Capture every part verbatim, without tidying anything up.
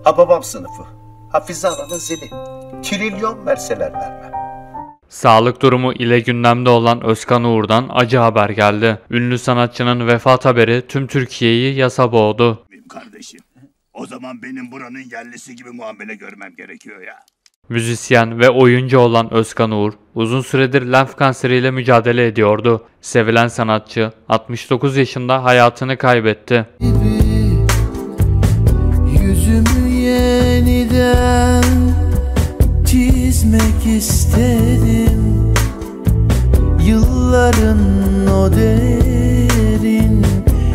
Hababam sınıfı. Hafize Ana'nın zili. Trilyon verseler vermem. Sağlık durumu ile gündemde olan Özkan Uğur'dan acı haber geldi. Ünlü sanatçının vefat haberi tüm Türkiye'yi yasa boğdu. Benim kardeşim, o zaman benim buranın yerlisi gibi muamele görmem gerekiyor ya. Müzisyen ve oyuncu olan Özkan Uğur, uzun süredir lenf kanseriyle mücadele ediyordu. Sevilen sanatçı altmış dokuz yaşında hayatını kaybetti. Yüzümü yeniden çizmek istedim. Yılların o derin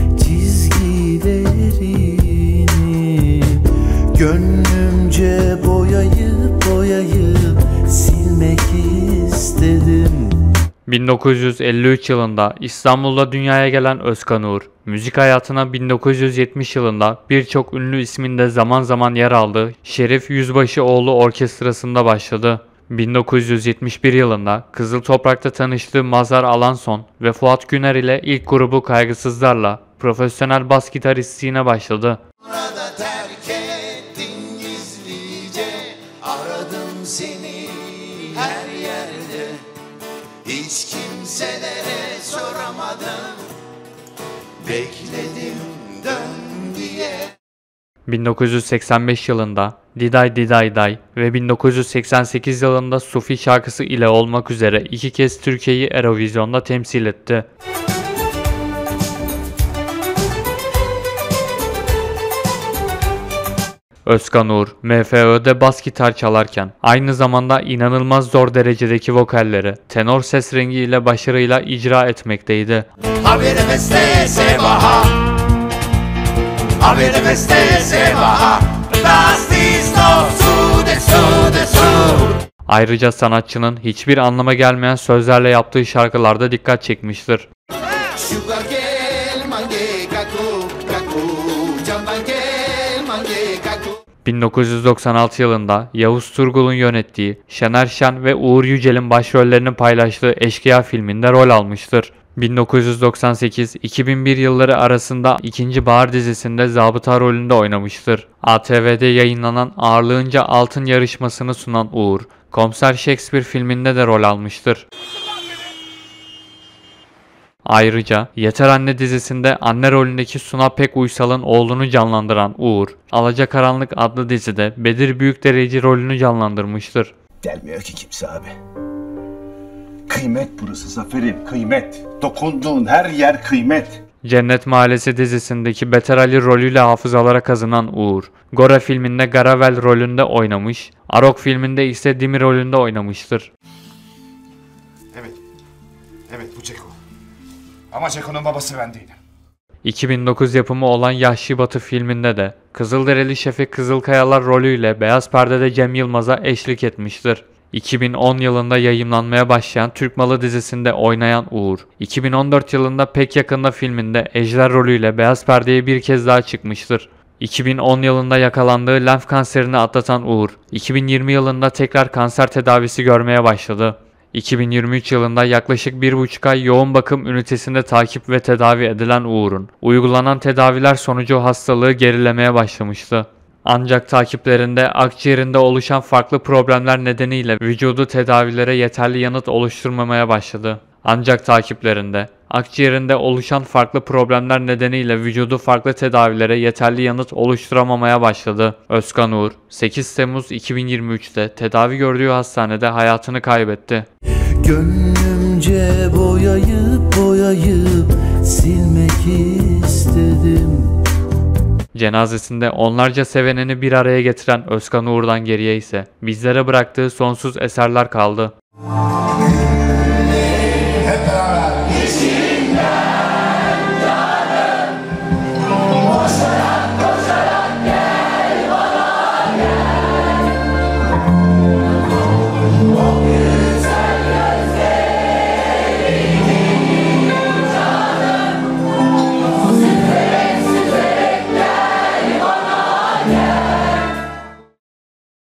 çizgilerini gönlümce boyayıp boyayıp silmek istedim. bin dokuz yüz elli üç yılında İstanbul'da dünyaya gelen Özkan Uğur, müzik hayatına bin dokuz yüz yetmiş yılında birçok ünlü isminde zaman zaman yer aldığı Şerif Yüzbaşıoğlu Orkestrası'nda başladı. bin dokuz yüz yetmiş bir yılında Kızıl Toprak'ta tanıştığı Mazhar Alanson ve Fuat Güner ile ilk grubu Kaygısızlar'la profesyonel bas gitaristliğine başladı. Burada terk ettin gizlice, aradım seni her yerde, hiç kimselere soramadım, bekledim dön diye. bin dokuz yüz seksen beş yılında Diday Diday Day ve bin dokuz yüz seksen sekiz yılında Sufi şarkısı ile olmak üzere iki kez Türkiye'yi Eurovision'da temsil etti. Özkan Uğur, M F Ö'de bas gitar çalarken aynı zamanda inanılmaz zor derecedeki vokalleri tenor ses rengi ile başarıyla icra etmekteydi. Ayrıca sanatçının hiçbir anlama gelmeyen sözlerle yaptığı şarkılarda dikkat çekmiştir. bin dokuz yüz doksan altı yılında Yavuz Turgul'un yönettiği, Şener Şen ve Uğur Yücel'in başrollerini paylaştığı Eşkıya filminde rol almıştır. bin dokuz yüz doksan sekiz iki bin bir yılları arasında ikinci Bahar dizisinde zabıta rolünde oynamıştır. A T V'de yayınlanan Ağırlığınca Altın yarışmasını sunan Uğur, Komiser Shakespeare filminde de rol almıştır. Ayrıca Yeter Anne dizisinde anne rolündeki Suna Pek Uysal'ın oğlunu canlandıran Uğur, Alacakaranlık adlı dizide Bedir Büyükdereci rolünü canlandırmıştır. Gelmiyor ki kimse abi. Kıymet burası Zafer'im, kıymet. Dokunduğun her yer kıymet. Cennet Mahallesi dizisindeki Beter Ali rolüyle hafızalara kazınan Uğur, Gora filminde Garavel rolünde oynamış, Arok filminde ise Dimi rolünde oynamıştır. Evet, evet bu Ceko. Ama Ceko'nun babası ben değilim. iki bin dokuz yapımı olan Yahşi Batı filminde de Kızılderili şefi Kızılkayalar rolüyle beyaz perdede Cem Yılmaz'a eşlik etmiştir. iki bin on yılında yayımlanmaya başlayan Türk Malı dizisinde oynayan Uğur, iki bin on dört yılında Pek Yakında filminde Ejder rolüyle beyaz perdeye bir kez daha çıkmıştır. iki bin on yılında yakalandığı lenf kanserini atlatan Uğur, iki bin yirmi yılında tekrar kanser tedavisi görmeye başladı. iki bin yirmi üç yılında yaklaşık bir buçuk ay yoğun bakım ünitesinde takip ve tedavi edilen Uğur'un, uygulanan tedaviler sonucu hastalığı gerilemeye başlamıştı. Ancak takiplerinde akciğerinde oluşan farklı problemler nedeniyle vücudu tedavilere yeterli yanıt oluşturmamaya başladı. Ancak takiplerinde akciğerinde oluşan farklı problemler nedeniyle vücudu farklı tedavilere yeterli yanıt oluşturamamaya başladı. Özkan Uğur, sekiz Temmuz iki bin yirmi üç'te tedavi gördüğü hastanede hayatını kaybetti. Gönlümce boyayıp boyayıp silmek istedim. Cenazesinde onlarca sevenini bir araya getiren Özkan Uğur'dan geriye ise bizlere bıraktığı sonsuz eserler kaldı. Hep beraber.